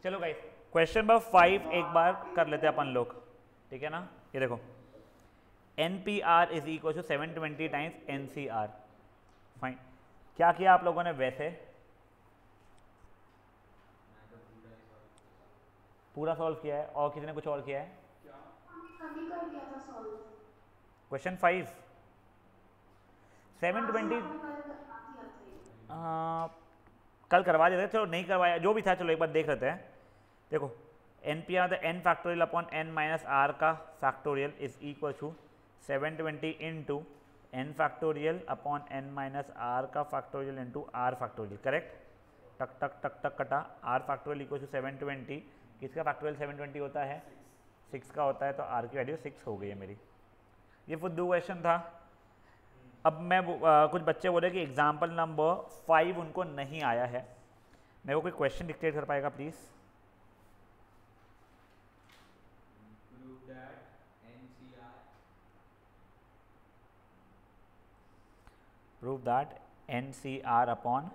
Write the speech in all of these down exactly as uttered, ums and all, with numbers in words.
चलो guys question number five एक बार कर लेते हैं अपन लोग, ठीक है ना। ये देखो N P R is equal to seven twenty times N C R. Fine, क्या किया आप लोगों ने वैसे? पूरा सॉल्व किया है और किसी ने कुछ और किया है? कभी कर दिया था सॉल्व। क्वेश्चन फाइव सेवन हाँ सर ट्वेंटी आपने कल करवा दिया था ये। कल करवा देते, चलो नहीं करवाया जो भी था, चलो एक बार देख लेते हैं। देखो N P R the N factorial upon N minus R का factorial is equal to seven twenty into N factorial upon N minus R का factorial into R factorial. Correct, टक टक टक टक कटा। R factorial equal to seven twenty, किसका factorial seven twenty होता है? सिक्स का होता है, तो आर की वैल्यू सिक्स हो गई है मेरी। ये फुद्दू क्वेश्चन था। अब मैं आ, कुछ बच्चे बोले कि एग्जाम्पल नंबर फाइव उनको नहीं आया है। मेरे को कोई क्वेश्चन डिक्टेट कर पाएगा please? Prove that N C R upon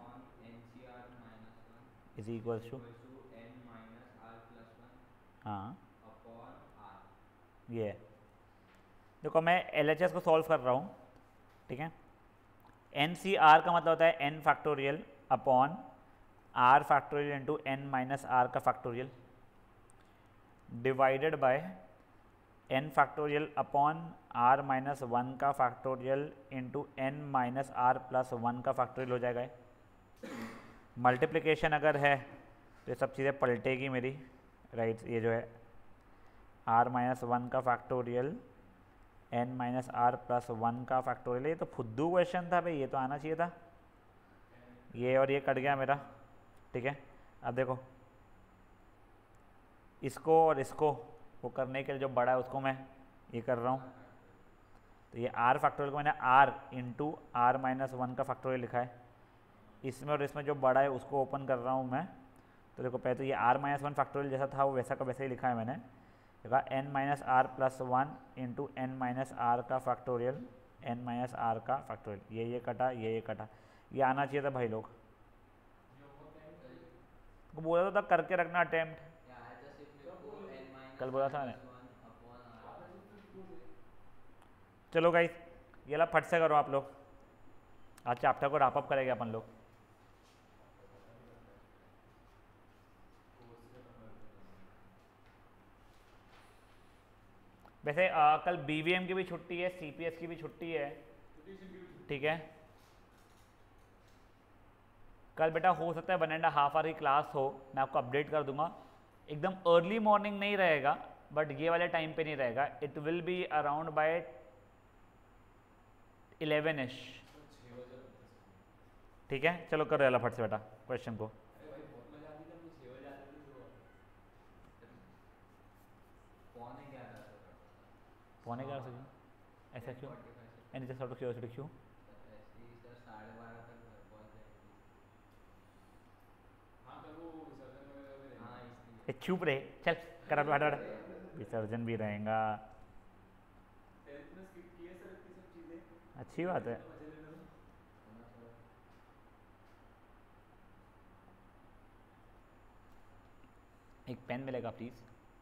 is equal to, हाँ ये है। देखो मैं एल एच एस को सॉल्व कर रहा हूँ, ठीक है। एन सी आर का मतलब होता है N factorial upon R factorial into N minus R का factorial divided by N factorial upon R minus one का factorial into N minus R plus one का फैक्टोरियल हो जाएगा। मल्टीप्लिकेशन अगर है तो ये सब चीज़ें पलटेगी मेरी, राइट। ये जो है आर माइनस वन का factorial N minus R plus one का फैक्टोरियल, ये तो फुद्दू क्वेश्चन था भाई, ये तो आना चाहिए था। ये और ये कट गया मेरा, ठीक है। अब देखो इसको और इसको वो करने के लिए जो बड़ा है उसको मैं ये कर रहा हूँ, तो ये आर फैक्टोरियल को मैंने R into R minus one का फैक्टोरियल लिखा है। इसमें और इसमें जो बड़ा है उसको ओपन कर रहा हूँ मैं, तो देखो पहले तो ये आर माइनस वन फैक्टोरियल जैसा था वो वैसा का वैसा ही लिखा है मैंने। देखा N minus R plus one into N minus R का फैक्टोरियल एन माइनस आर का फैक्टोरियल, ये ये कटा ये ये कटा, ये आना चाहिए था भाई लोग को बोला तो था करके रखना अटेम्प्ट, कल बोला था ने। चलो गाइस ये ला फट से करो आप लोग, आज चैप्टर को रैप अप करेंगे अपन लोग। वैसे आ, कल बी वी एम की भी छुट्टी है, सी पी एस की भी छुट्टी है, ठीक है। कल बेटा हो सकता है वन एंड हाफ आवर की क्लास हो, मैं आपको अपडेट कर दूंगा। एकदम अर्ली मॉर्निंग नहीं रहेगा, बट ये वाले टाइम पे नहीं रहेगा। It will be around by eleven ish, ठीक है। चलो करो यार फट से बेटा क्वेश्चन को। पौने ग्यारह से क्यों ऐसा क्यों? Any just out of curiosity क्यों? ए, चुप रहे, चल करा हट हट, विसर्जन भी रहेगा, अच्छी बात है। एक पेन मिलेगा प्लीज़?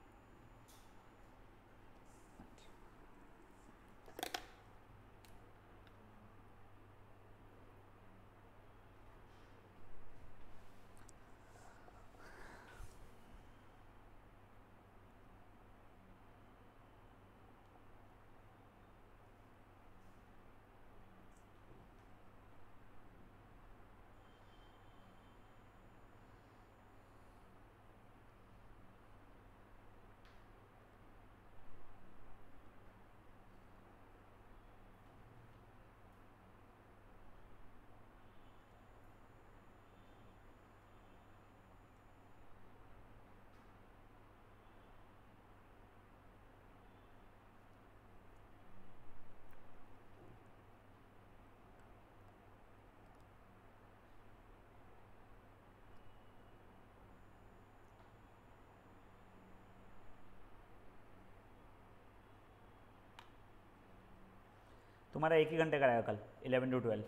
तुम्हारा एक ही घंटे का रहेगा कल, eleven to twelve,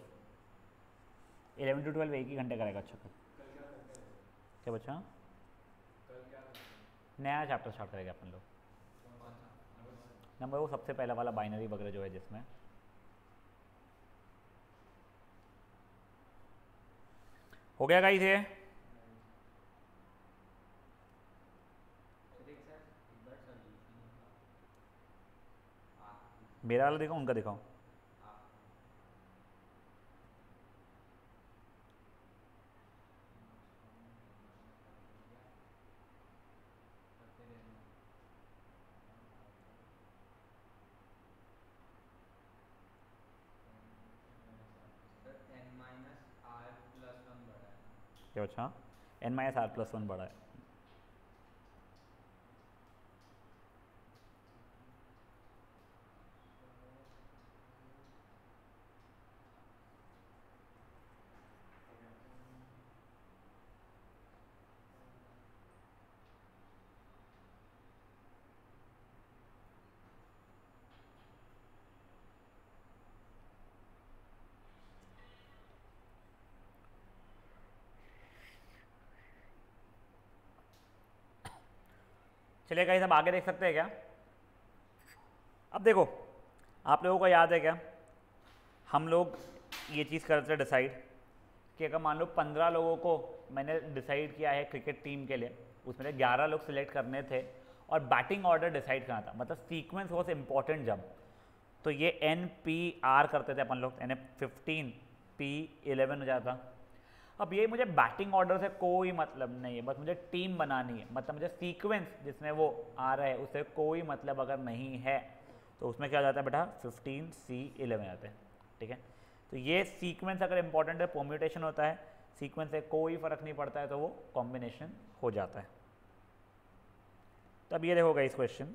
eleven to twelve एक ही घंटे का रहेगा। अच्छा कल क्या बच्चा? नया चैप्टर स्टार्ट करेंगे अपन लोग। नंबर वो सबसे पहला वाला बाइनरी वगैरह जो है जिसमें हो गया गाइस ये। मेरा वाला दिखाऊं उनका दिखाऊं? क्या अच्छा N minus R plus one बड़ा है। चलिए गाइस अब आगे देख सकते हैं क्या? अब देखो आप लोगों को याद है क्या, हम लोग ये चीज़ करते थे डिसाइड कि अगर मान लो पंद्रह लोगों को मैंने डिसाइड किया है क्रिकेट टीम के लिए, उसमें ग्यारह लोग सिलेक्ट करने थे और बैटिंग ऑर्डर डिसाइड करना था, मतलब सीक्वेंस वॉज इम्पॉर्टेंट जब, तो ये एन पी आर करते थे अपन लोग, यानी फिफ्टीन पी इलेवन हो जाता। अब ये मुझे बैटिंग ऑर्डर से कोई मतलब नहीं है, बस मुझे टीम बनानी है, मतलब मुझे सीक्वेंस जिसमें वो आ रहा है उससे कोई मतलब अगर नहीं है तो उसमें क्या हो जाता है बेटा, फिफ्टीन सी इलेवन आते हैं। ठीक है, तो ये सीक्वेंस अगर इंपॉर्टेंट है, परम्यूटेशन होता है, सीक्वेंस से कोई फर्क नहीं पड़ता है तो वो कॉम्बिनेशन हो जाता है। तब ये देखोगा इस question,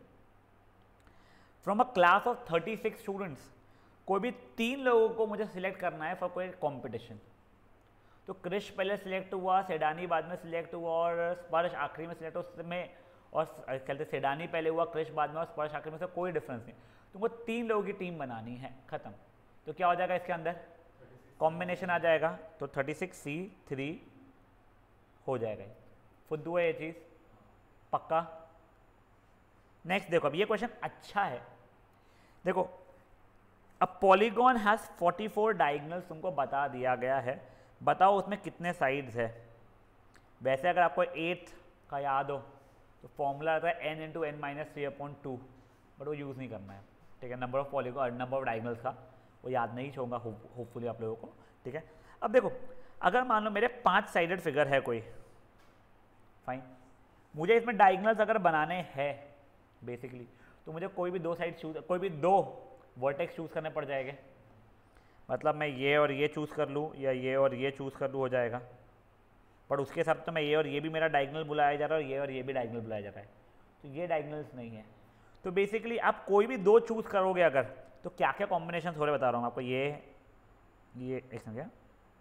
from a class of thirty six students, कोई भी तीन लोगों को मुझे सिलेक्ट करना है फॉर कोई कॉम्पिटिशन। तो क्रिश पहले सिलेक्ट हुआ, सेडानी बाद में सिलेक्ट हुआ और स्पर्श आखिरी में सिलेक्ट हुआ, उसमें और कहते सेडानी पहले हुआ, क्रिश बाद में और स्पर्श आखिरी में, से कोई डिफरेंस नहीं। तुमको तीन लोगों की टीम बनानी है, खत्म। तो क्या हो जाएगा इसके अंदर, कॉम्बिनेशन आ जाएगा, तो थर्टी सिक्स सी थ्री हो जाएगा। फुद्दू है ये चीज़, पक्का। नेक्स्ट देखो, अब ये क्वेश्चन अच्छा है, देखो अब polygon has forty four diagonals तुमको बता दिया गया है, बताओ उसमें कितने साइड्स है। वैसे अगर आपको एट का याद हो तो फॉर्मूला आता है N into N minus three upon two, but वो यूज़ नहीं करना है। ठीक है, number of polygon, number of diagonals का वो याद नहीं छोड़ूंगा होपफुली आप लोगों को। ठीक है, अब देखो अगर मान लो मेरे पांच साइडेड फिगर है कोई, फाइन, मुझे इसमें डायगोनल्स अगर बनाने हैं बेसिकली, तो मुझे कोई भी दो साइड चूज, कोई भी दो वर्टेक्स चूज करने पड़ जाएंगे। मतलब मैं ये और ये चूज़ कर लूँ या ये और ये चूज़ कर लूँ हो जाएगा, पर उसके हिसाब तो मैं ये और ये भी मेरा डायगोनल बुलाया जा रहा है और ये और ये भी डायगोनल बुलाया जा रहा है, तो ये डायगोनल्स नहीं है। तो बेसिकली आप कोई भी दो चूज़ करोगे अगर, तो क्या क्या कॉम्बिनेशन हो रहे बता रहा हूँ आपको। ये ये एक समझ गया,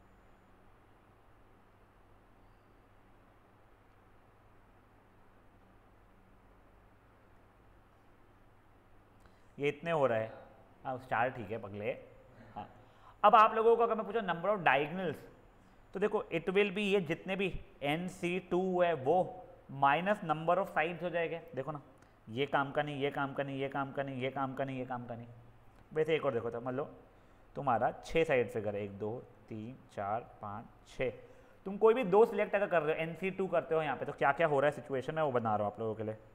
ये इतने हो रहा है, हाँ चार ठीक है पगले। हाँ, अब आप लोगों को अगर मैं पूछूं नंबर ऑफ डायगोनल्स, तो देखो इट विल बी, ये जितने भी एन सी टू है वो माइनस नंबर ऑफ साइड्स हो जाएंगे। देखो ना, ये काम का नहीं, ये काम का नहीं, ये काम का नहीं, ये काम का नहीं, ये काम का नहीं। वैसे एक और देखो, तो मान लो तुम्हारा छः साइड फिगर है, एक दो तीन चार पाँच छः, तुम कोई भी दो सिलेक्ट अगर कर रहे हो, एन सी टू करते हो यहाँ पे, तो क्या क्या हो रहा है सिचुएशन में वो बना रहा हूँ आप लोगों के लिए।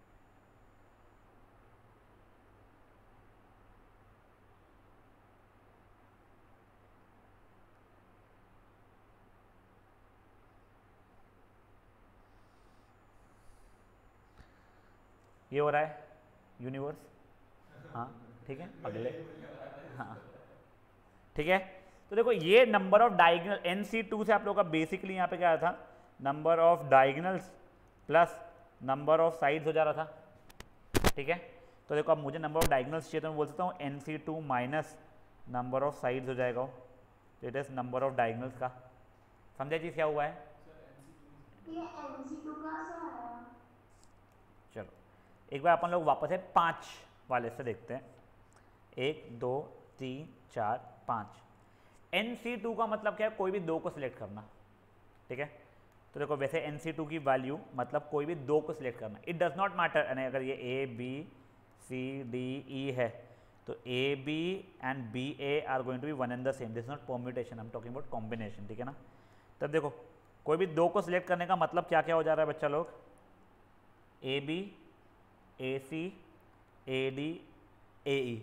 ये हो रहा है यूनिवर्स, हाँ ठीक है अगले, हाँ ठीक है। तो देखो ये number of diagonal N C two से आप लोगों का बेसिकली यहाँ पे क्या था, number of diagonals plus number of sides हो जा रहा था। ठीक है, तो देखो अब मुझे नंबर ऑफ डायगोनल्स चाहिए तो मैं बोल सकता हूँ N C two minus number of sides हो जाएगा, तो it is number of diagonals का। समझे चीज़ क्या हुआ है? ये एन सी टू कहाँ से आया? चलो एक बार अपन लोग वापस है पाँच वाले से देखते हैं, एक दो तीन चार पाँच। एन सी टू का मतलब क्या है, कोई भी दो को सिलेक्ट करना। ठीक है, तो देखो वैसे एन सी टू की वैल्यू मतलब कोई भी दो को सिलेक्ट करना, इट डज नॉट मैटर। यानी अगर ये A B C D E है तो A B and B A are going to be one and the same, this not permutation, I am talking about combination, ठीक है ना। तब देखो कोई भी दो को सिलेक्ट करने का मतलब क्या क्या हो जा रहा है बच्चा लोग, A B A C A D A E,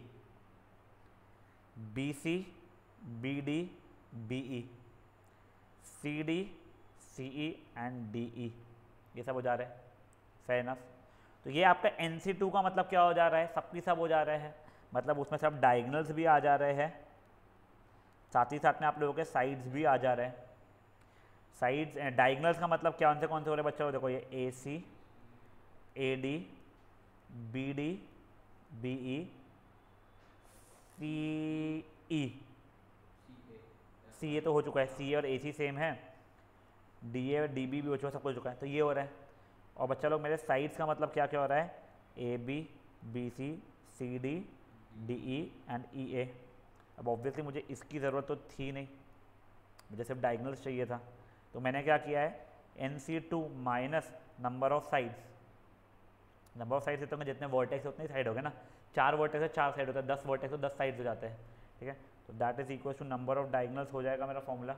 B C B D B E, C D C E and D E, ये सब हो जा रहे हैं, फेयर इनफ। तो ये आपका एन सी टू का मतलब क्या हो जा रहा है, सब की सब हो जा रहे हैं, मतलब उसमें सब डायगनल्स भी आ जा रहे हैं, साथ ही साथ में आप लोगों के साइड्स भी आ जा रहे हैं। साइड्स डायगनल्स का मतलब क्या, उनसे कौन से हो रहे हैं बच्चों, देखो ये A C A D B D B E C E, C A तो हो चुका है, सी ए और ए सी सेम है, डी ए और डी बी भी हो चुका, सब हो चुका है, तो ये हो रहा है। और बच्चा लोग मेरे साइड्स का मतलब क्या क्या हो रहा है, A B B C C D D E and E A. अब ऑब्वियसली मुझे इसकी ज़रूरत तो थी नहीं, मुझे सिर्फ डायगनल्स चाहिए था, तो मैंने क्या किया है, N C two minus number of sides, number of sides इतने जितने वर्टेक्स उतने साइड हो गए ना, चार वर्टेक्स है चार साइड होता है, दस वर्टेक्स तो दस साइड्स हो जाते हैं, ठीक है। तो that is equal to number of diagonals हो जाएगा मेरा फॉर्मूला,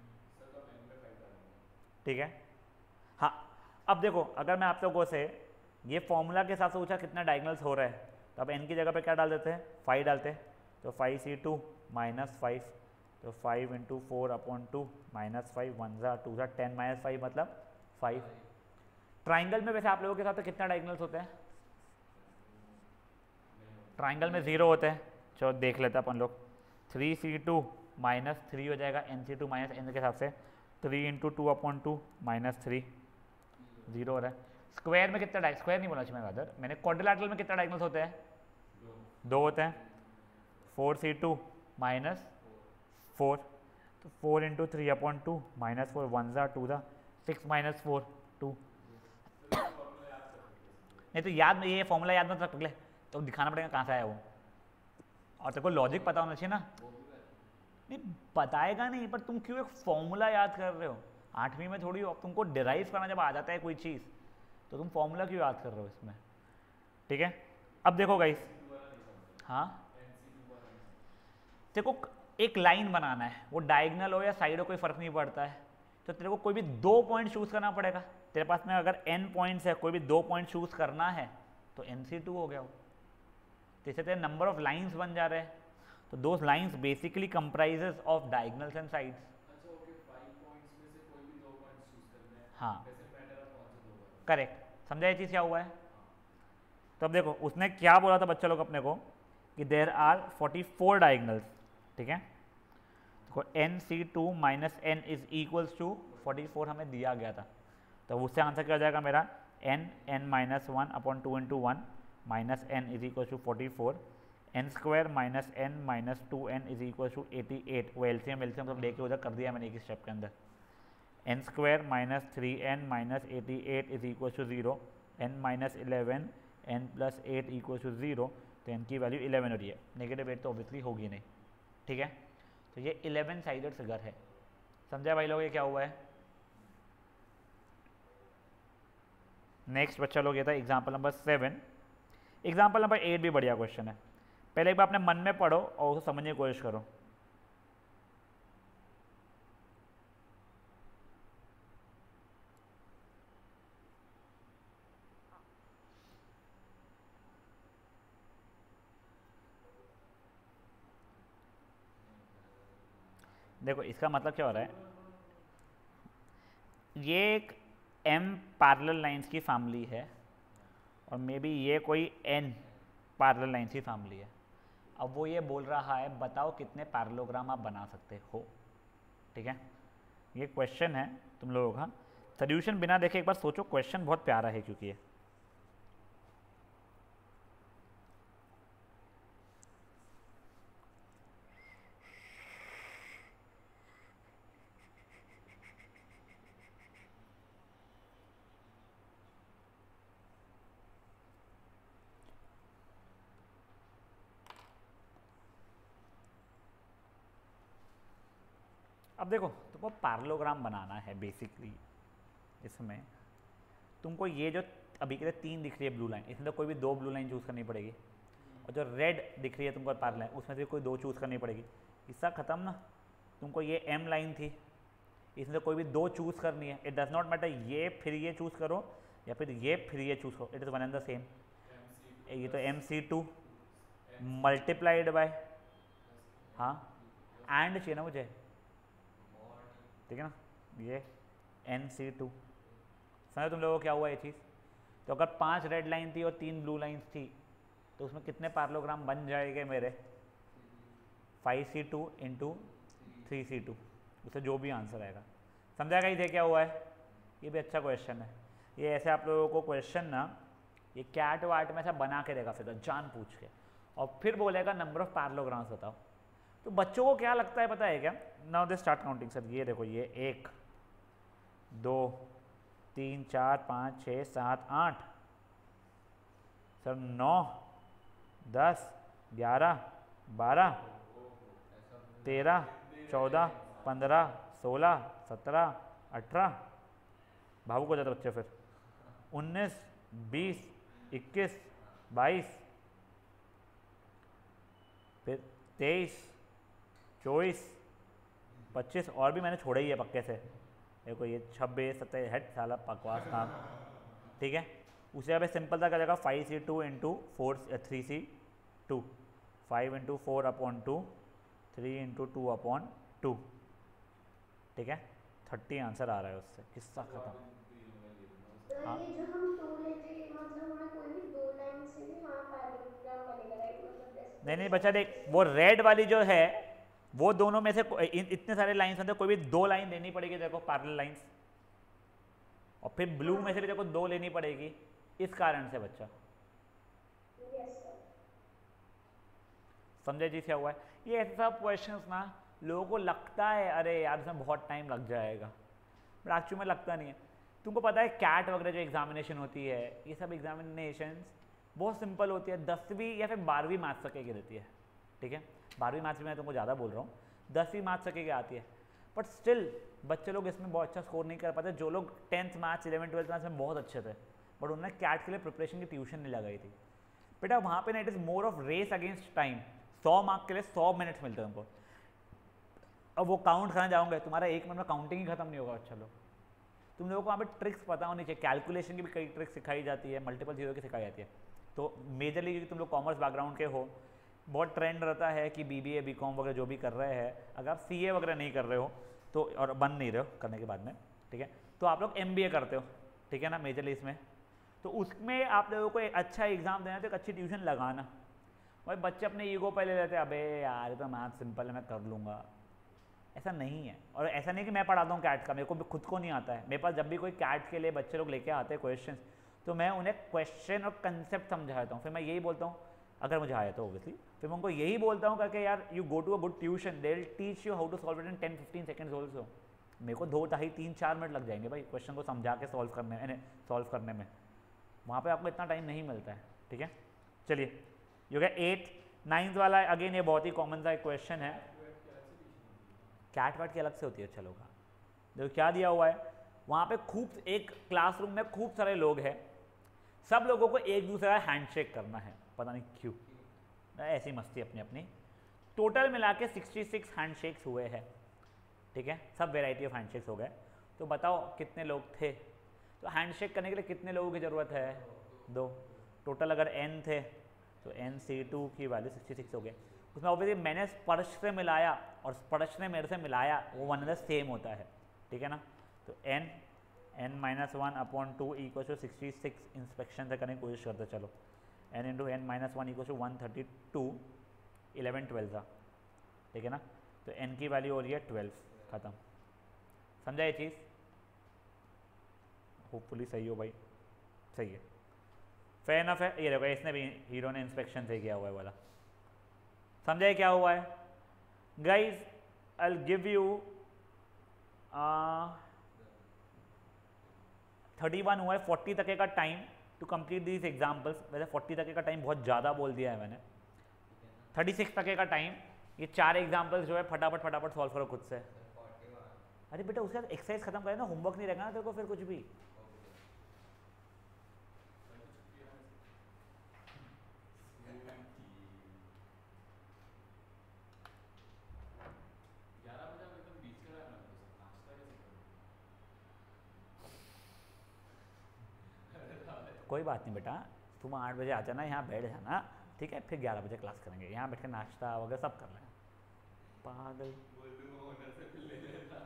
ठीक है। हाँ अब देखो अगर मैं आप लोगों से ये फॉर्मूला के हिसाब से पूछा कितना डायगनल्स हो रहा है, तो अब एन की जगह पे क्या डाल देते हैं, फाइव डालते हैं, तो five C two minus five, तो five into four upon two minus five, one ज़ा टू ज़ा टेन माइनस फाइव मतलब फाइव। ट्राइंगल में वैसे आप लोगों के साथ कितना डायगनल्स होते हैं, ट्राइंगल में ज़ीरो होते हैं, चलो देख लेते हैं अपन लोग, three C two minus three हो जाएगा N C two minus N के हिसाब से, three into two upon two minus three, zero हो रहा है। स्क्वायर में कितना डायग स्क्वायर नहीं बोला चाहिए अदर, मैंने क्वाड्रिलैटरल में कितना डायगनल्स होते हैं, दो, दो होते हैं, four C two minus four, तो four into three upon two minus four, one ज़ा टू ज़ा सिक्स माइनस फोर टू। नहीं तो याद में ये फॉर्मूला याद मत रख ले, तो दिखाना पड़ेगा कहाँ से आया वो, और तेरे को लॉजिक पता होना चाहिए ना। नहीं बताएगा नहीं, पर तुम क्यों एक फॉर्मूला याद कर रहे हो, आठवीं में थोड़ी हो, अब तुमको डिराइव करना जब आ जाता है कोई चीज़ तो तुम फॉर्मूला क्यों याद कर रहे हो इसमें, ठीक है। अब देखो गाइस, हाँ देखो एक लाइन बनाना है, वो डायगनल हो या साइड हो कोई फर्क नहीं पड़ता है, तो तेरे को कोई भी दो पॉइंट चूज करना पड़ेगा। तेरे पास में अगर एन पॉइंट्स है, कोई भी दो पॉइंट चूज करना है तो एन सी टू हो गया वो, तो इससे तेरे नंबर ऑफ लाइंस बन जा रहे हैं, तो those lines basically comprises of diagonals and sides. अच्छा ओके, फाइव पॉइंट्स में से कोई भी दो पॉइंट्स चूज करने हैं, हाँ डजंट मैटर आप कौन से दो कर, करेक्ट, समझा ये चीज़ क्या हुआ है। तो अब देखो उसने क्या बोला था बच्चा लोग अपने को कि there are forty four diagonals, ठीक है। देखो N C two minus N is equals to forty four हमें दिया गया था, तो उससे आंसर क्या हो जाएगा मेरा, N N minus one upon two into one minus N is equal to forty four, N square minus N minus two N is equal to eighty eight, वो एलसीएम एलसीएम सब लेके उधर कर दिया मैंने एक स्टेप के अंदर, N square minus three N minus eighty eight is equal to zero, N minus eleven N plus eight equal to zero, तो एन की वैल्यू इलेवन हो रही है, नेगेटिव एट तो ऑब्वियसली होगी नहीं, ठीक है। तो ये इलेवन साइडेड फिगर है, समझा भाई लोग ये क्या हुआ है। नेक्स्ट बच्चा लोग ये था example number seven. Example number eight भी बढ़िया क्वेश्चन है, पहले एक बार अपने मन में पढ़ो और उसको समझने की कोशिश करो। देखो इसका मतलब क्या हो रहा है, ये एक m पैरेलल लाइंस की फैमिली है और मे बी ये कोई n पैरेलल लाइंस की फैमिली है। अब वो ये बोल रहा है बताओ कितने पैरेललोग्राम आप बना सकते हो, ठीक है। ये क्वेश्चन है तुम लोगों का, सोल्यूशन बिना देखे एक बार सोचो, क्वेश्चन बहुत प्यारा है क्योंकि ये अब देखो तुमको पैरेललोग्राम बनाना है बेसिकली, इसमें तुमको ये जो अभी के लिए तीन दिख रही है ब्लू लाइन, इसमें तो कोई भी दो ब्लू लाइन चूज़ करनी पड़ेगी, और जो रेड दिख रही है तुमको पैरेलल लाइन उसमें से कोई दो चूज़ करनी पड़ेगी। किस्सा ख़त्म ना। तुमको ये एम लाइन थी, इसमें से कोई भी दो चूज़ करनी है। इट डज नॉट मैटर ये फिर ये चूज़ करो या फिर ये फिर ये चूज़ करो, it is one and the same. ये तो M C two multiplied by, हाँ एंड चाहिए ना मुझे, ठीक है ना, ये एन सी टू। समझो तुम लोगों को क्या हुआ ये चीज़। तो अगर पांच रेड लाइन थी और तीन ब्लू लाइन्स थी तो उसमें कितने पैरेललोग्राम बन जाएंगे मेरे, five C two into three C two, उसे जो भी आंसर आएगा। समझा कहीं थे क्या हुआ है। ये भी अच्छा क्वेश्चन है। ये ऐसे आप लोगों को क्वेश्चन ना ये कैट वाट में ऐसा बना के देगा फिर जान पूछ के, और फिर बोलेगा नंबर ऑफ पैरेललोग्राम्स बताओ। तो बच्चों को क्या लगता है पता है क्या, now they start counting. Sir ये देखो ये एक दो तीन चार पाँच छः सात आठ, सर नौ दस ग्यारह बारह तेरह चौदह पंद्रह सोलह सत्रह अठारह, भावुक हो जाते बच्चे फिर, उन्नीस बीस इक्कीस बाईस फिर तेईस चौबीस पच्चीस, और भी मैंने छोड़े ही है पक्के से। देखो ये छब्बीस सत्ताईस, हेड साला बकवास काम, ठीक है। उसे अब सिंपल सा क्या जाएगा, five C two into four three C two, five into four upon two, three into two upon two, ठीक है। थर्टी आंसर आ रहा है उससे, किस्सा खत्म। तो ये जो हम टू लेते हैं मतलब हमें कोई भी दो लाइन से भी हमारा पैरेललोग्राम बनेगा, राइट? मतलब जैसे नहीं नहीं बच्चा देख, वो रेड वाली जो है वो दोनों में से इन, इतने सारे लाइन्स में कोई भी दो लाइन देनी पड़ेगी देखो पैरेलल लाइंस, और फिर ब्लू में से भी देखो दो लेनी पड़ेगी, इस कारण से बच्चा। Yes sir. समझे जी क्या हुआ है। ये ऐसे सब क्वेश्चंस ना लोगों को लगता है अरे यार इसमें बहुत टाइम लग जाएगा, बट एक्चुअली में लगता नहीं है। तुमको पता है कैट वगैरह जो एग्जामिनेशन होती है ये सब एग्जामिनेशन बहुत सिंपल होती है, दसवीं या फिर बारहवीं मैथ्स तक की रहती है, ठीक है। बारहवीं मैथ्स में मैं तुमको ज़्यादा बोल रहा हूँ, दसवीं मैथ्स तक की आती है, बट स्टिल बच्चे लोग इसमें बहुत अच्छा स्कोर नहीं कर पाते। जो लोग tenth maths eleven twelfth maths में बहुत अच्छे थे बट उन्होंने कैट के लिए प्रिपरेशन की ट्यूशन नहीं लगाई थी, बेटा वहाँ पे ना it is more of race against time. सौ मार्क के लिए सौ मिनट्स मिलते हैं तुमको, अब वो काउंट करना जाओगे तुम्हारा एक मिनट में काउंटिंग ही खत्म नहीं होगा। अच्छा लोग तुम लोगों को वहाँ पे ट्रिक्स पता होनी चाहिए, कैलकुलेशन की भी कई ट्रिक्स सिखाई जाती है, मल्टीपल चीज़ों की सिखाई जाती है। तो मेजरली क्योंकि तुम लोग कॉमर्स बैकग्राउंड के हो, बहुत ट्रेंड रहता है कि बीबीए बीकॉम वगैरह जो भी कर रहे हैं, अगर आप सीए वगैरह नहीं कर रहे हो तो और बन नहीं रहे हो करने के बाद में, ठीक है, तो आप लोग एमबीए करते हो, ठीक है ना, मेजरली इसमें। तो उसमें आप लोगों को एक अच्छा एग्जाम देना तो एक अच्छी ट्यूशन लगाना। भाई बच्चे अपने ईगो पे ले लेते हैं, अबे यार तो मैथ सिंपल है मैं कर लूँगा, ऐसा नहीं है। और ऐसा नहीं कि मैं पढ़ाता हूँ कैट का, मेरे को भी खुद को नहीं आता है। मेरे पास जब भी कोई कैट के लिए बच्चे लोग लेके आते हैं क्वेश्चन, तो मैं उन्हें क्वेश्चन और कंसेप्ट समझाता हूँ, फिर मैं यही बोलता हूँ अगर मुझे आया तो ऑब्वियसली, फिर मैं उनको यही बोलता हूँ करके यार you go to a good tuition, they will teach you how to solve it in ten fifteen seconds also. मेरे को दो ढाई तीन चार मिनट लग जाएंगे भाई क्वेश्चन को समझा के सॉल्व करने में सॉल्व करने में, वहाँ पे आपको इतना टाइम नहीं मिलता है, ठीक है। चलिए यो गया एट नाइन्थ वाला, अगेन ये बहुत ही कॉमन सा एक क्वेश्चन है। कैट वैट की अलग से होती है, चलो का देखो क्या दिया हुआ है वहाँ पे, खूब एक क्लासरूम में खूब सारे लोग हैं, सब लोगों को एक दूसरे का हैंडशेक करना है, पता नहीं क्यों, ऐसी मस्ती अपनी अपनी। टोटल मिला के सिक्सटी सिक्स हैंडशेक्स हुए हैं, ठीक है, सब वेराइटी ऑफ हैंडशेक्स हो गए। तो बताओ कितने लोग थे, तो हैंडशेक करने के लिए कितने लोगों की ज़रूरत है, दो। टोटल अगर एन थे तो एन सी टू की वैल्यू सिक्सटी सिक्स हो गए। उसमें ऑब्वियसली मैंने स्पर्श से मिलाया और स्पर्श ने मेरे से मिलाया, वो वन एंड द सेम होता है, ठीक है ना। तो N N minus one upon two equal to sixty six inspection से करने की कोशिश करते, चलो N into N minus one equal to one thirty two, eleven twelve था, ठीक है ना। तो एन की वैल्यू हो रही है ट्वेल्व, खत्म। समझा ये चीज़, होपफुली सही हो भाई, सही है, फेयर इनफ है। ये देखो इसने भी, हीरो ने इंस्पेक्शन से किया हुआ है वाला, समझे क्या हुआ है guys. I will give you thirty one हुआ है, फोर्टी तक का time to complete these examples. वैसे फोर्टी तक का टाइम बहुत ज़्यादा बोल दिया है मैंने, थर्टी सिक्स तक का टाइम। ये चार एग्जाम्पल्स जो है फटाफट फटाफट सॉल्व करो खुद से। अरे बेटा उसके बाद एक्सरसाइज खत्म करे ना, होमवर्क नहीं रहेगा ना तेरे को फिर कुछ भी। भाई तो छुट्टी है ना ग्यारह बजे अब एकदम बीच का टाइम रख दो सर, नाश्ता कैसे करोगे? कोई बात नहीं बेटा, तुम आठ बजे आ जाना, यहाँ बैठ जाना, ठीक है, फिर ग्यारह बजे क्लास करेंगे, यहाँ बैठ के नाश्ता वगैरह सब कर लेंगे। पागल। बोल दूंगा ओनर से फिर ले लेना।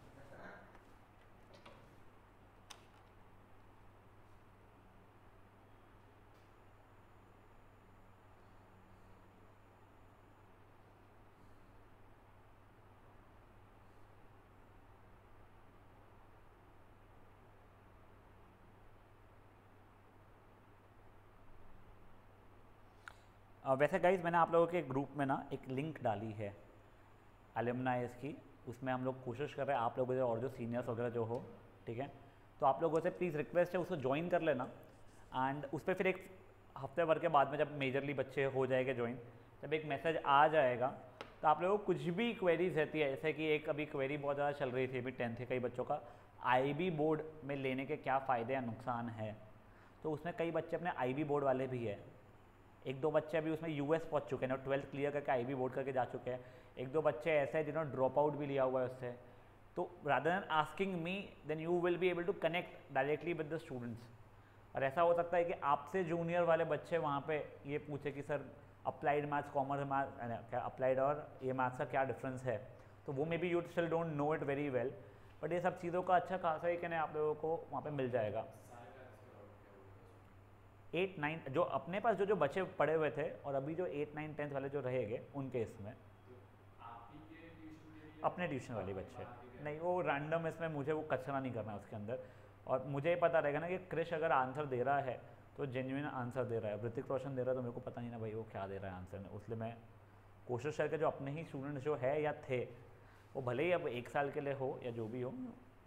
अ, वैसे गाइज मैंने आप लोगों के ग्रुप में ना एक लिंक डाली है अलुमनाइज की, उसमें हम लोग कोशिश कर रहे हैं आप लोगों से और जो सीनियर्स वगैरह जो हो, ठीक है, तो आप लोगों से प्लीज़ रिक्वेस्ट है उसको ज्वाइन कर लेना। एंड उस पर फिर एक हफ्ते भर के बाद में जब मेजरली बच्चे हो जाएंगे ज्वाइन, जब एक मैसेज आ जाएगा तो आप लोगों को कुछ भी क्वेरीज रहती है, जैसे कि एक अभी क्वेरी बहुत ज़्यादा चल रही थी अभी टेंथ के कई बच्चों का, आईबी बोर्ड में लेने के क्या फ़ायदे या नुकसान है, तो उसमें कई बच्चे अपने आईबी बोर्ड वाले भी है, एक दो बच्चे अभी उसमें यूएस पहुंच चुके हैं ना, ट्वेल्थ क्लियर करके आईबी बोर्ड करके जा चुके हैं, एक दो बच्चे ऐसे हैं जिन्होंने ड्रॉप आउट भी लिया हुआ है उससे। तो rather than asking me then you will be able to connect directly with the students. और ऐसा हो सकता है कि आपसे जूनियर वाले बच्चे वहाँ पे ये पूछे कि sir applied maths, commerce maths, क्या अप्लाइड और ये मैथ्स का क्या डिफरेंस है, तो वो may be you still don't know it very well, but ये सब चीज़ों का अच्छा खासा ही कहने आप लोगों को वहाँ पे मिल जाएगा। सारे पेरेंट्स को डाउट क्या होगा उसमें? एट नाइन जो अपने पास जो जो बच्चे पढ़े हुए थे और अभी जो एट नाइन टेंथ वाले जो रहेंगे उनके इसमें तो आप ही के ट्यूशन के लिए अपने ट्यूशन वाले आपने बच्चे, बना के गए? नहीं वो रैंडम, इसमें मुझे वो कचरा नहीं करना है उसके अंदर, और मुझे ये पता रहेगा ना कि क्रिश अगर आंसर दे रहा है तो जेन्युइन आंसर दे रहा है, ऋतिक रोशन दे रहा है तो मेरे को पता नहीं ना भाई वो क्या दे रहा है आंसर में, इसलिए मैं कोशिश करके जो अपने ही स्टूडेंट जो है या थे, वो भले ही अब एक साल के लिए हो या जो भी हो,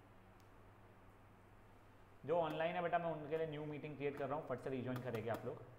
जो ऑनलाइन है बेटा मैं उनके लिए न्यू मीटिंग क्रिएट कर रहा हूँ, फट से रिजॉइन करेंगे आप लोग।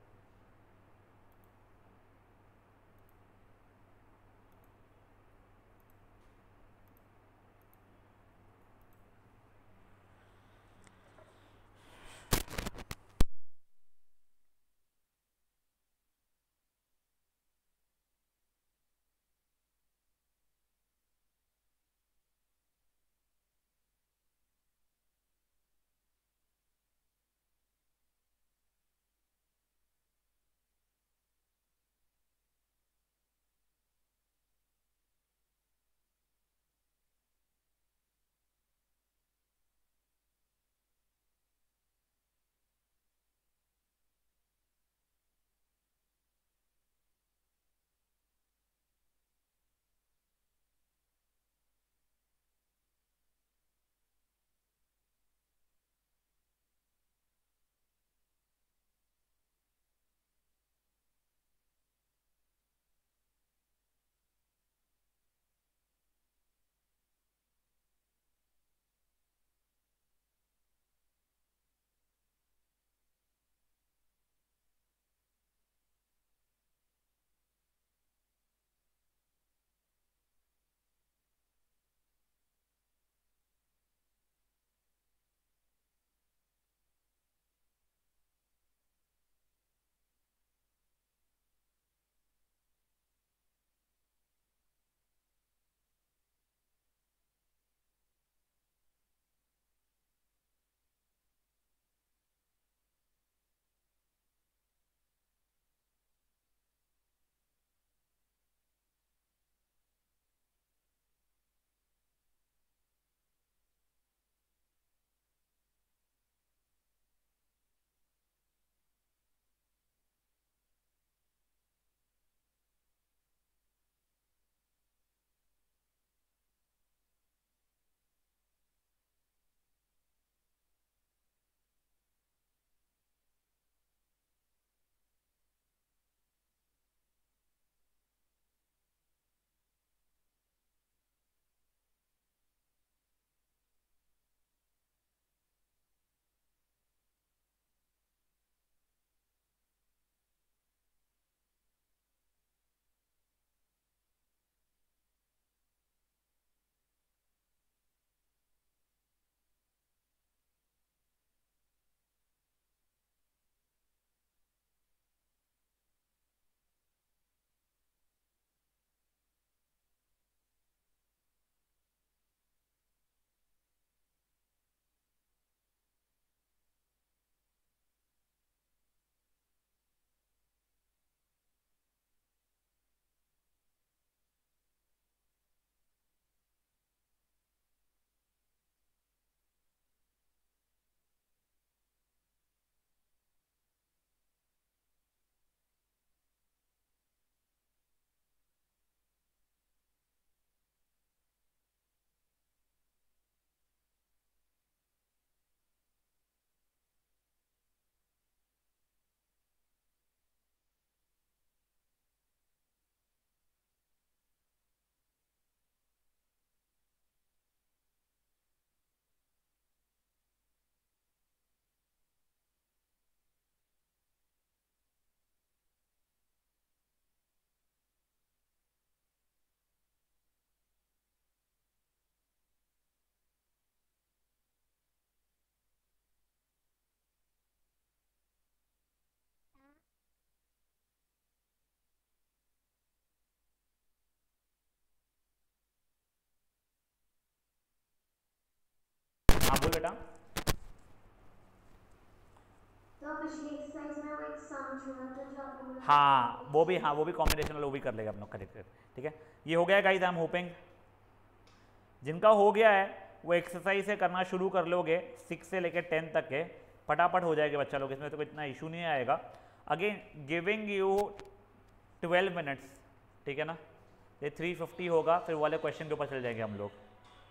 हाँ बोल बेटा। तो पिछली एक्सरसाइज में वो एक सम छोड़ा था जो आपने बोला था हाँ वो भी, combination। हाँ वो भी कॉम्बिनेशन वाला वो भी कर लेगा अपना, करेक्ट करेक्ट। ठीक है, ये हो गया गाइस, आई एम होपिंग जिनका हो गया है वो एक्सरसाइज से करना शुरू कर लोगे, सिक्स से लेकर टेन तक के फटाफट हो जाएगा बच्चा लोग, इसमें तो कोई इतना इशू नहीं आएगा। Again giving you twelve minutes, ठीक है ना, ये थ्री फिफ्टी होगा, फिर वाले क्वेश्चन के ऊपर चल जाएंगे हम लोग।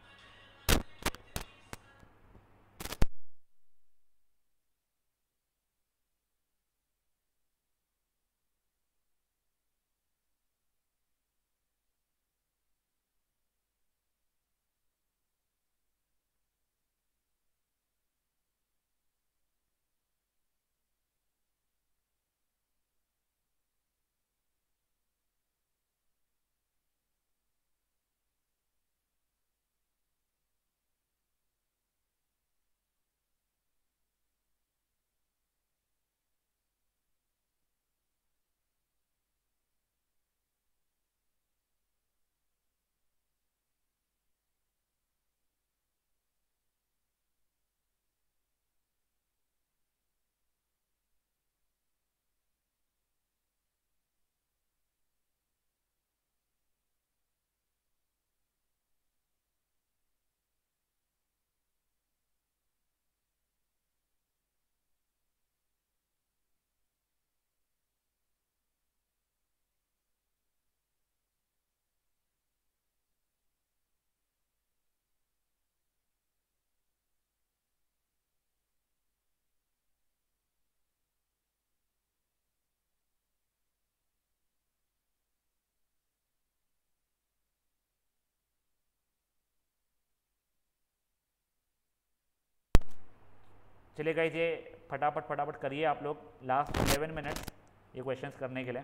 चलिए गाइस ये फटाफट फटाफट करिए आप लोग, लास्ट इलेवन मिनट्स ये क्वेश्चंस करने के लिए।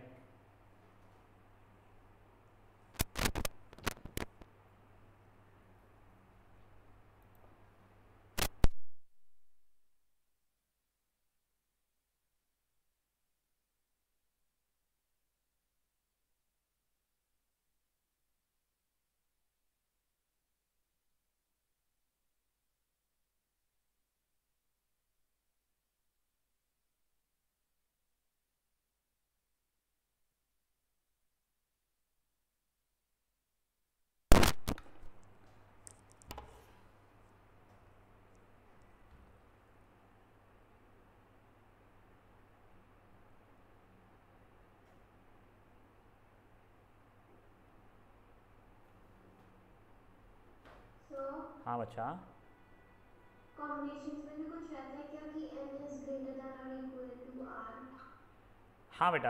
So हाँ बच्चा, कॉम्बिनेशंस में भी कुछ रहता है क्या कि n is greater than or equal to r? हाँ बेटा,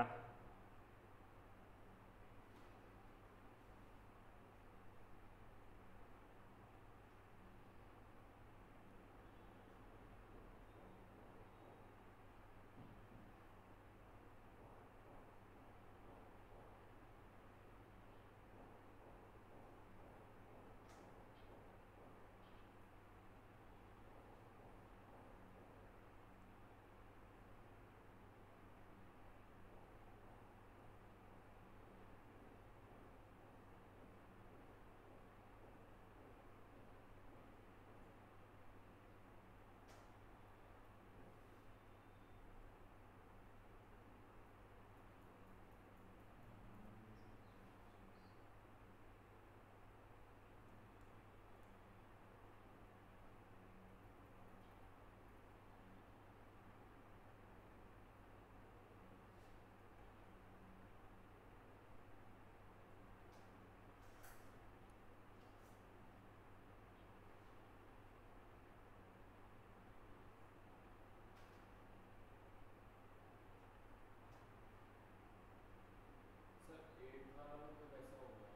सर एट वाला तो कैसा होगा?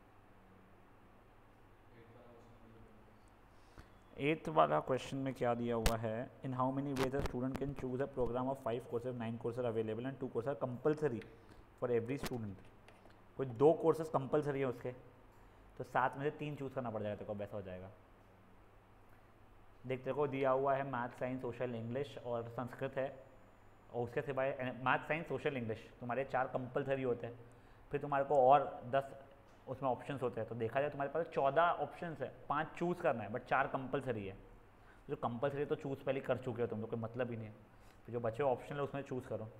एट वाला क्वेश्चन एट्थ वाला क्वेश्चन में क्या दिया हुआ है, in how many ways a student can choose a programme of five courses, nine courses available and two courses compulsory for every student. कोई दो कोर्सेज कंपलसरी है उसके, तो सात में से तीन चूज़ करना पड़ जाएगा, तेरे को ऐसा हो जाएगा। देख तेरे को दिया हुआ है मैथ साइंस सोशल इंग्लिश और संस्कृत है, और उसके सिवाय मैथ साइंस सोशल इंग्लिश तुम्हारे चार कंपलसरी होते हैं, फिर तुम्हारे को और दस उसमें ऑप्शंस होते हैं, तो देखा जाए तुम्हारे पास चौदह ऑप्शंस है, पांच चूज़ करना है बट चार कंपलसरी है। जो कंपलसरी तो चूज़ पहले कर चुके हो तुम, तो कोई मतलब ही नहीं है, तो जो बचे ऑप्शन है उसमें चूज़ करो।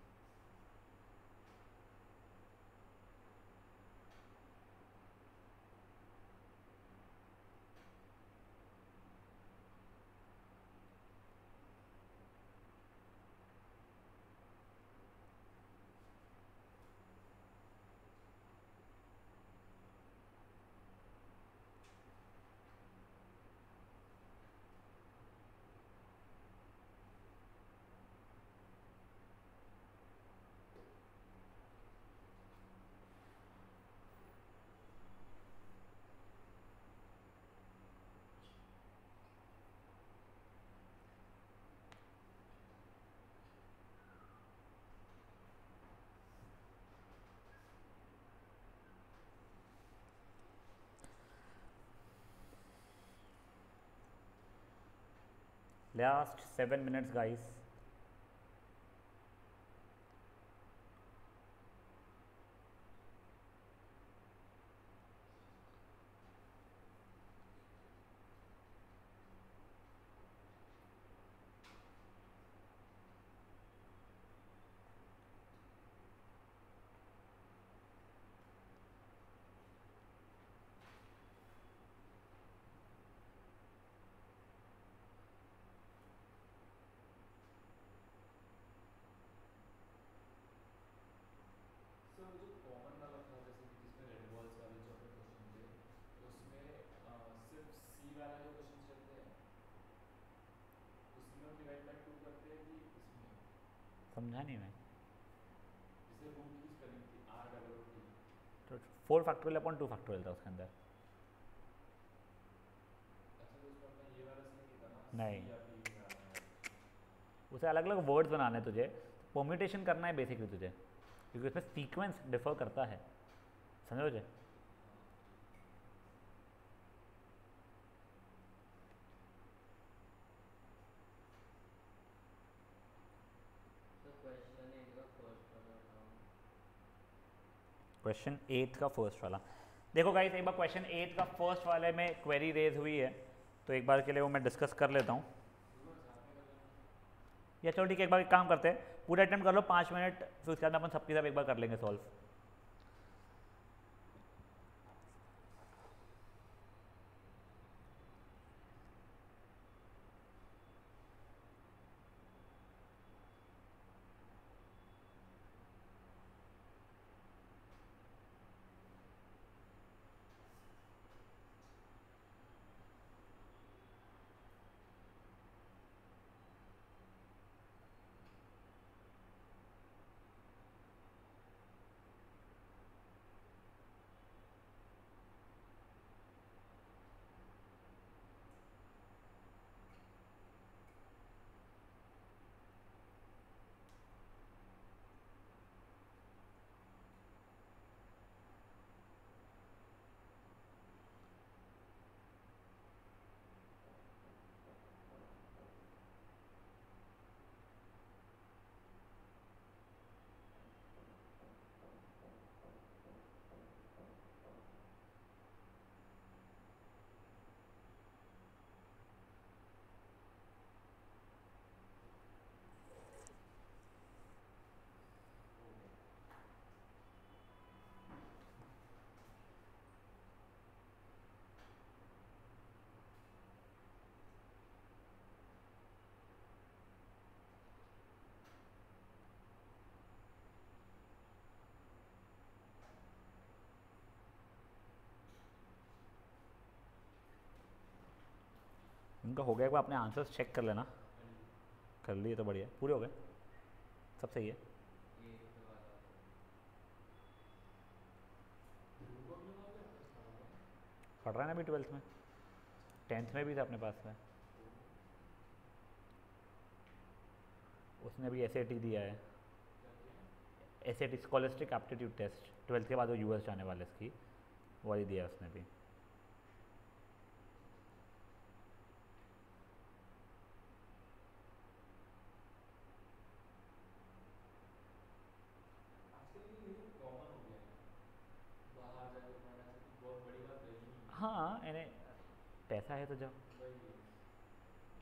Last seven minutes guys. Sir वो जो कॉमन वाला था, जैसे कि जिसमें रेड बॉल्स वाले जो अपने क्वेश्चन थे, उसमें अ, सिर्फ सी वाला जो क्वेश्चन रहते हैं उसी में हम डिवाइड बाय टू करते हैं कि इसमें, समझा नहीं मैं। जैसे रूट की स्पेलिंग थी आर डबल ओ टी, तो four factorial upon two factorial था उसके अंदर। अच्छा तो उसमें अपना ये वाला सही नहीं था ना, नहीं, सी या पी निकालना है। उसे अलग अलग वर्ड्स बनाने हैं तुझे, परम्यूटेशन करना है बेसिकली तुझे, क्योंकि उसमें सीक्वेंस डिफर करता है, समझो मुझे। तो क्वेश्चन एट का फर्स्ट वाला बताओ। क्वेश्चन एट का फर्स्ट वाला देखो गाइस, एक बार क्वेश्चन एट का फर्स्ट वाले में क्वेरी रेज हुई है, तो एक बार के लिए वो मैं डिस्कस कर लेता हूँ। या चलो ठीक है, एक बार एक काम करते हैं, पूरा अटेम्प्ट कर लो पाँच मिनट, फिर उसके बाद अपन सबके साथ एक बार कर लेंगे सॉल्व। उनका हो गया, एक बार अपने आंसर्स चेक कर लेना। कर लिए तो बढ़िया, पूरे हो गए, सब सही है। एट वाला पढ़ रहा है ना अभी ट्वेल्थ में, टेंथ में भी था अपने पास में, उसने अभी एस ए टी दिया है, S A T scholastic aptitude test, twelfth के बाद वो यूएस जाने वाले इसकी, वो वाली दिया है उसने भी। आजकल ये यही कॉमन हो गया है, बाहर जाके पढ़ना चाहिए, बहुत बड़ी बात रही नहीं है। हाँ, इन्हें पैसा है तो जाओ। वही है।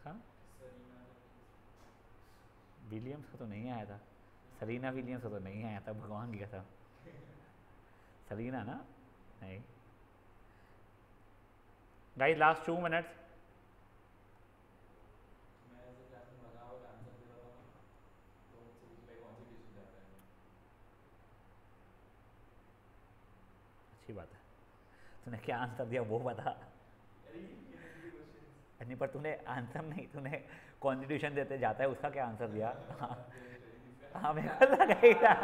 देखा, सरीना विलियम्स को तो नहीं आया था, सरीना विलियम्स को तो नहीं आया था, भगवान की कसम। सरीना ना, नहीं। Guys last two minutes. मैं ऐसे क्लास में मजा आवा आंसर दे रहा था ना, तो मुझसे पूछ ले कौन सी डिश जाता है। अच्छी बात है, तूने क्या आंसर दिया वो बता। अरे ये क्वेश्चन नहीं पर तूने आंसर नहीं, तूने कॉन्स्टिट्यूशन देते जाता है उसका क्या आंसर दिया। हाँ हाँ, मेरे को लगा ही था।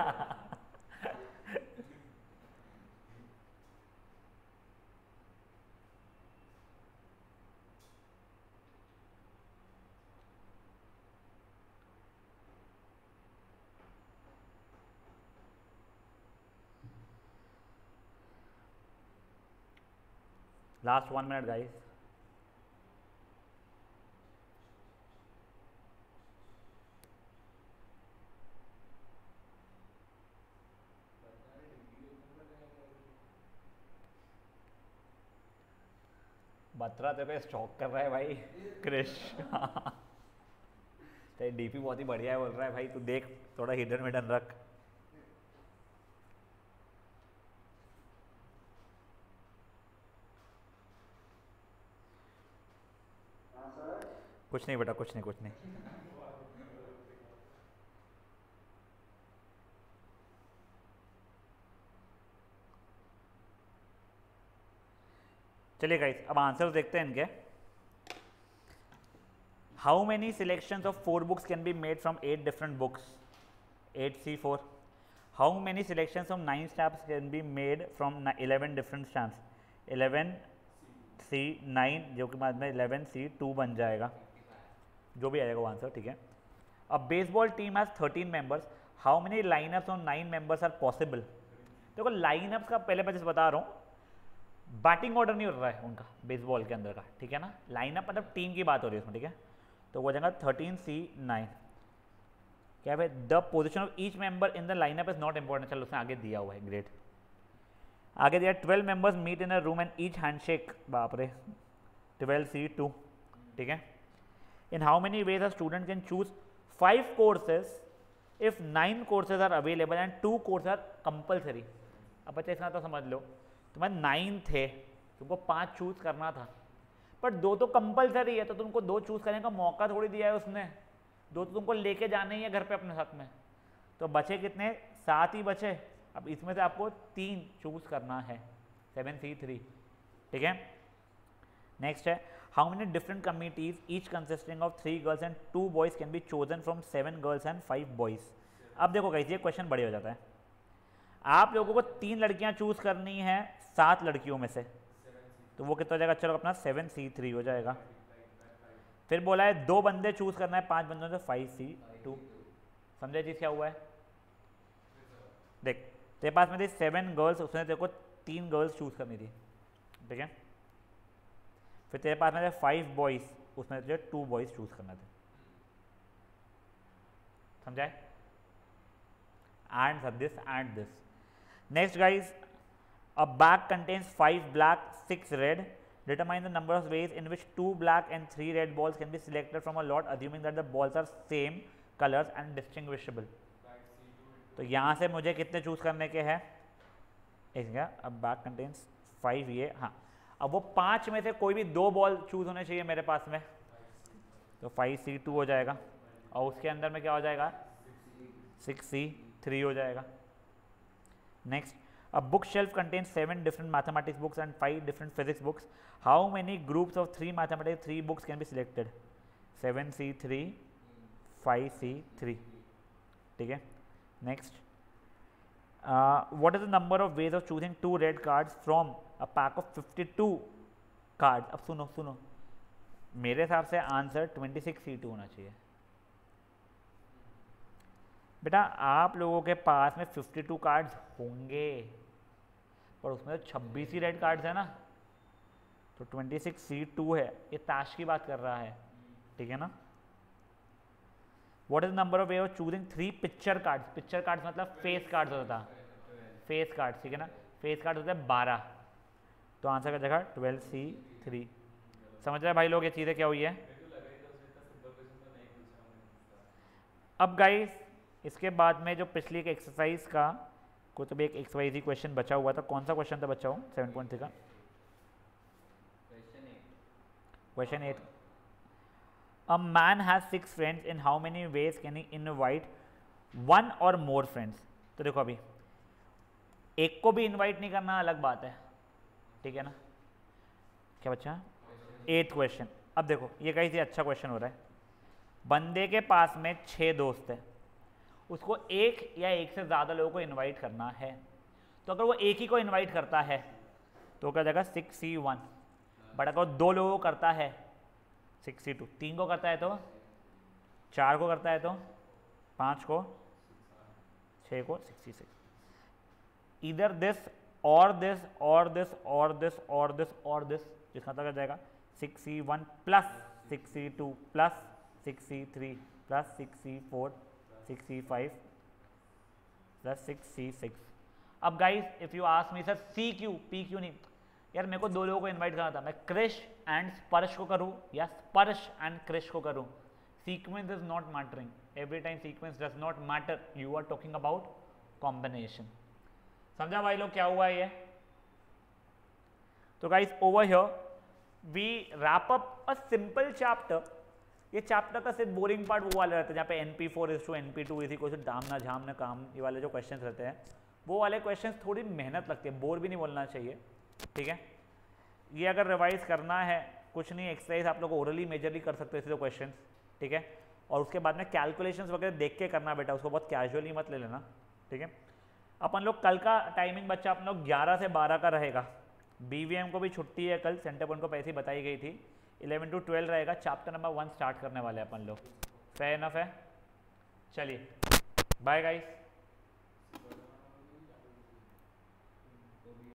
Last one minute guys. Batra तेरे पे स्टॉक कर रहा है भाई क्रिश। तेरी डीपी बहुत ही बढ़िया है बोल रहा है भाई, तू देख थोड़ा हिडन मिडन रख। कुछ नहीं बेटा, कुछ नहीं, कुछ नहीं। चलिए गाइस अब आंसर देखते हैं इनके। How many selections of four books can be made from eight different books? Eight C four. How many selections of nine stamps can be made from eleven different stamps? Eleven C nine, जो कि बाद में eleven C to बन जाएगा, जो भी आएगा वो आंसर, ठीक है। A baseball team has thirteen members, how many lineups on nine members are possible? देखो लाइनअप्स का पहले मैं जैसे बता रहा हूँ, बैटिंग ऑर्डर नहीं हो रहा है उनका बेसबॉल के अंदर का, ठीक है ना। लाइनअप मतलब टीम की बात हो रही है उसमें, ठीक है। तो वो जाएगा थर्टीन सी नाइन। क्या है? The position of each member in the lineup is not important, चलो उसने आगे दिया हुआ है, ग्रेट। आगे दिया twelve members meet in a room and each handshake, बाप रे, ट्वेल्व सी टू, ठीक है। In how many ways a student can choose five courses if nine courses are available and two course are compulsory? अब बच्चे इतना तो समझ लो, तुम्हारे नाइन थे, तुमको पांच चूज करना था, पर दो तो कंपलसरी है, तो तुमको दो चूज करने का मौका थोड़ी दिया है उसने, दो तो तुमको लेके जाने ही है घर पे अपने साथ में। तो बचे कितने? सात ही बचे। अब इसमें से आपको तीन चूज करना है, सेवन सी थ्री, ठीक है। नेक्स्ट है how many different committees each consisting of three girls and two boys can be chosen from seven girls and five boys? अब देखो गाइस ये क्वेश्चन बड़े हो जाता है। आप लोगों को तीन लड़कियां चूज करनी है सात लड़कियों में से, तो वो कितना हो जाएगा? चलो अपना सेवन सी थ्री हो जाएगा। फिर बोला है दो बंदे चूज करना है पांच बंदों से, फाइव सी टू। समझे चीज क्या हुआ है? देख तेरे पास में थी सेवन गर्ल्स, उसने तेरे को तीन गर्ल्स चूज करनी थी, ठीक है। फिर तेरे पास में थे फाइव बॉयज, उसमें तुझे टू बॉयज चूज करना थे, समझाए? And this and this. Next guys, a bag contains five black, six red. Determine the number of ways in which two black and three red balls can be selected from a lot, assuming that the balls are same colors and distinguishable. तो यहाँ से मुझे कितने choose करने के हैं? एक क्या? अब बैग कंटेन्स फाइव, ये हाँ। अब वो पांच में से कोई भी दो बॉल चूज होने चाहिए मेरे पास में, तो फाइव सी टू हो जाएगा, और उसके अंदर में क्या हो जाएगा? सिक्स सी थ्री हो जाएगा। Next, a bookshelf contains seven different mathematics books and five different physics books. How many groups of three mathematics three books can be selected? seven C three, five C three, ठीक है। Next, uh, what is the number of ways of choosing two red cards from a pack of fifty-two cards? अब सुनो सुनो, मेरे हिसाब से answer twenty-six C two होना चाहिए। बेटा आप लोगों के पास में बावन कार्ड्स होंगे, पर उसमें तो छब्बीस ही रेड कार्ड्स है ना, तो छब्बीस सी टू है। ये ताश की बात कर रहा है, ठीक है ना। What is number of way of choosing three picture cards? Picture cards मतलब फेस कार्ड्स होता था, फेस कार्ड्स, ठीक है ना। फेस कार्ड होते हैं बारह, तो आंसर का जगह ट्वेल्व सी थ्री। समझ रहे भाई लोग ये चीज़ें क्या हुई है? अब गाइस इसके बाद में जो पिछली एक एक्सरसाइज का को तो भी एक एक्सरसाइज ही क्वेश्चन बचा हुआ था, कौन सा क्वेश्चन था बच्चा हो सेवन पॉइंट थ्री का? Question eight question eight, a man has six friends, in how many ways can he invite one और मोर फ्रेंड्स? तो देखो अभी एक को भी इनवाइट नहीं करना अलग बात है, ठीक है ना? क्या बच्चा? Eight question. अब देखो ये कहीं से अच्छा क्वेश्चन हो रहा है, बंदे के पास में छः दोस्त हैं, उसको एक या एक से ज़्यादा लोगों को इनवाइट करना है, तो अगर वो एक ही को इनवाइट करता है तो क्या जाएगा सिक्स सी वन, बट अगर वो दो लोगों को करता है सिक्स सी टू, तीन को करता है तो चार को करता है तो पाँच को, छः को सिक्सटी सिक्स। इधर दिस और दिस और दिस और दिस और दिस और दिस, जिसका मतलब जाएगा six C one plus six C two plus six C three plus six C four six C five plus six C six. अब guys if you ask me sir C Q P Q नहीं, यार मेरे को दो लोगों को invite करना था, मैं क्रिश एंड स्पर्श को करूँ या स्पर्श एंड क्रिश को करूँ? Sequence is not mattering, every time sequence does not matter, you are talking about combination. समझा भाई लोग क्या हुआ है ये? तो guys over here we wrap up a simple chapter. ये चैप्टर का सिर्फ बोरिंग पार्ट वो वाला रहता है जहाँ पे N P four is to N P two इसी को दाम ना झाम ना काम, ये वाले जो क्वेश्चंस रहते हैं वो वाले क्वेश्चंस थोड़ी मेहनत लगती है, बोर भी नहीं बोलना चाहिए, ठीक है? ये अगर रिवाइज करना है कुछ नहीं, एक्सरसाइज आप लोग ओरली मेजरली कर सकते हो इसे क्वेश्चन, ठीक है? और उसके बाद में कैलकुलेशंस वगैरह देख के करना बेटा, उसको बहुत कैजुअली मत ले लेना, ठीक है? अपन लोग कल का टाइमिंग बच्चा अपन लोग ग्यारह से बारह का रहेगा, बी वी एम को भी छुट्टी है कल, सेंटर पॉइंट को पैसे बताई गई थी, इलेवन टू ट्वेल्व रहेगा, चैप्टर नंबर वन स्टार्ट करने वाले हैं अपन लोग। फेयर इनफ है? चलिए बाय गाइस।